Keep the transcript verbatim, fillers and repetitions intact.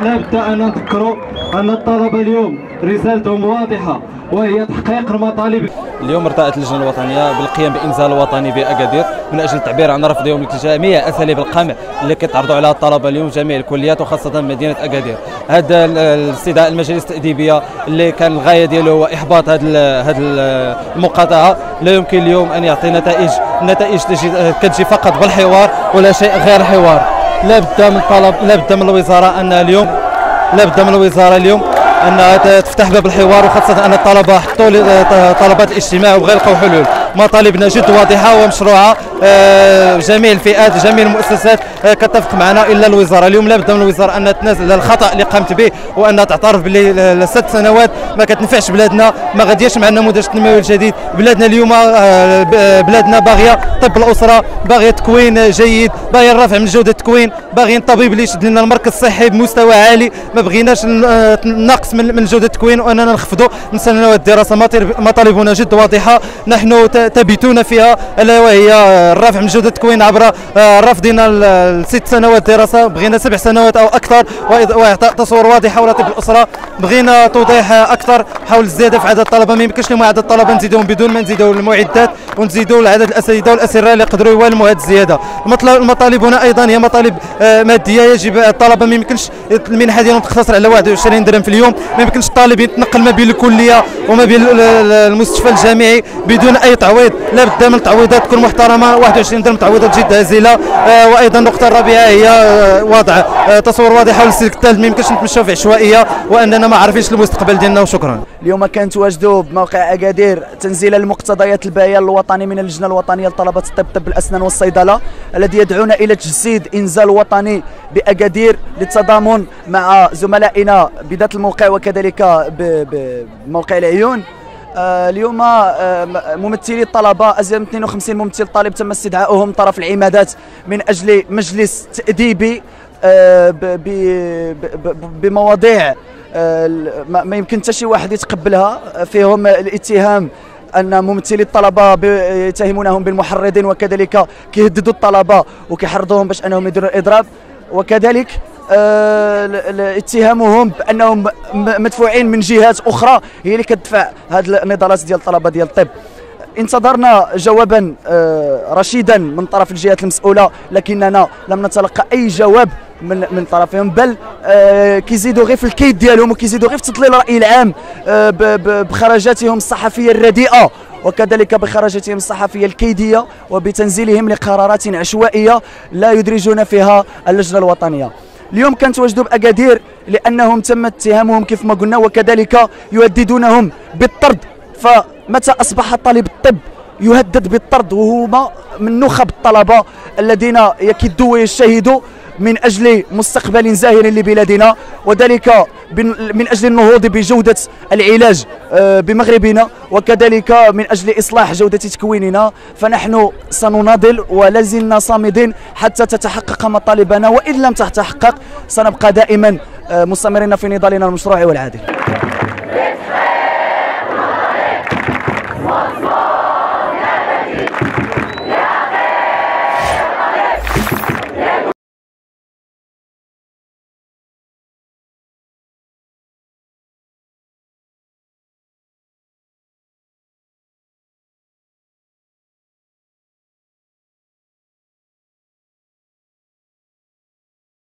لابد أن نذكروا أن الطلبة اليوم رسالتهم واضحة وهي تحقيق المطالب. اليوم ارتأت اللجنة الوطنية بالقيام بإنزال وطني بأكادير من أجل التعبير عن رفضهم لجميع أساليب القمع اللي كيتعرضوا عليها الطلبة اليوم جميع الكليات وخاصة مدينة أكادير. هذا الاستدعاء المجالس التأديبية اللي كان الغاية ديالو هو إحباط هذه هذه المقاطعة لا يمكن اليوم أن يعطي نتائج، النتائج كتجي فقط بالحوار ولا شيء غير الحوار. لابد من طلب لابد من الوزارة أن اليوم لابد من الوزارة اليوم أنها تفتح باب الحوار، وخاصة أن الطلبة حطوا طلبات الاجتماع وبغاو يلقاو حلول. مطالبنا جد واضحة ومشروعة، جميع الفئات جميع المؤسسات كتفق معنا إلا الوزارة. اليوم لابد من الوزارة أن تنازل الخطأ اللي قامت به وأن تعترف باللي ست سنوات ما كتنفعش بلادنا، ما غادياش مع النموذج التنموي الجديد. بلادنا اليوم بلادنا باغية طب الأسرة، باغية تكوين جيد، باغية الرفع من جودة التكوين، باغيين طبيب اللي يشد لنا المركز الصحي بمستوى عالي، ما بغيناش نقص من جودة التكوين وأننا نخفضوا من سنوات الدراسة. مطالبنا جد واضحة نحن تبتون فيها، الا وهي الرفع من جودة التكوين عبر رفضنا لست سنوات دراسة. بغينا سبع سنوات أو أكثر وإعطاء تصور واضح حول طب الأسرة. بغينا توضيح أكثر حول الزيادة في عدد الطلبة. ما يمكنش اليوم عدد الطلبة نزيدوهم بدون ما نزيدوا المعدات ونزيدوا عدد الأساتذة والأسرة اللي يقدروا يوالموا هذه الزيادة. مطالبنا أيضا هي مطالب مادية. يجب الطلبة ما يمكنش المنحة ديالهم تقتصر على واحد وعشرين درهم في اليوم، ما يمكنش الطالب يتنقل ما بين الكلية وما بين المستشفى الجامعي بدون أي تعويض. لابد من تعويضات تكون محترمة. واحد وعشرين درهم تعويضات جد هزيلة. وايضا النقطة الرابعة هي وضع تصور واضح حول السلك الثالث. ما يمكنش نتمشاو في عشوائية وأننا ما عارفينش المستقبل ديالنا. وشكرا. اليوم كنتواجدوا بموقع أكادير تنزيل المقتضيات البيان الوطني من اللجنة الوطنية لطلبة الطب، طب الأسنان والصيدلة، الذي يدعونا إلى تجسيد إنزال وطني بأكادير للتضامن مع زملائنا بذات الموقع وكذلك بموقع العيون. آه اليوم آه ممثلي الطلبة أزيد من اثنين وخمسين ممثل طالب تم استدعائهم من طرف العمادات من أجل مجلس تأديبي آه بمواضيع آه ما يمكن حتى شي واحد يتقبلها، فيهم الاتهام أن ممثلي الطلبة يتهمونهم بالمحرضين وكذلك كيهددوا الطلبة وكيحرضوهم باش أنهم يديروا الإضراب، وكذلك أه اتهامهم بانهم مدفوعين من جهات اخرى هي اللي كتدفع هذه النضالات ديال الطلبه ديال الطب. انتظرنا جوابا أه رشيدا من طرف الجهات المسؤوله، لكننا لم نتلقى اي جواب من من طرفهم، بل أه كيزيدوا غير في الكيد ديالهم وكيزيدوا غير في تضليل الراي العام أه بخرجاتهم الصحفيه الرديئه وكذلك بخرجاتهم الصحفيه الكيديه وبتنزيلهم لقرارات عشوائيه لا يدرجون فيها اللجنه الوطنيه. اليوم كنتواجدوا بأكادير لأنهم تم اتهامهم كيف ما قلنا وكذلك يهددونهم بالطرد. فمتى أصبح طالب الطب يهدد بالطرد وهما من نخب الطلبة الذين يكدوا ويجتهدوا من أجل مستقبل زاهر لبلادنا، وذلك من أجل النهوض بجودة العلاج بمغربنا وكذلك من أجل إصلاح جودة تكويننا. فنحن سنناضل ولازلنا صامدين حتى تتحقق مطالبنا، وإن لم تتحقق سنبقى دائما مستمرين في نضالنا المشروع والعادل.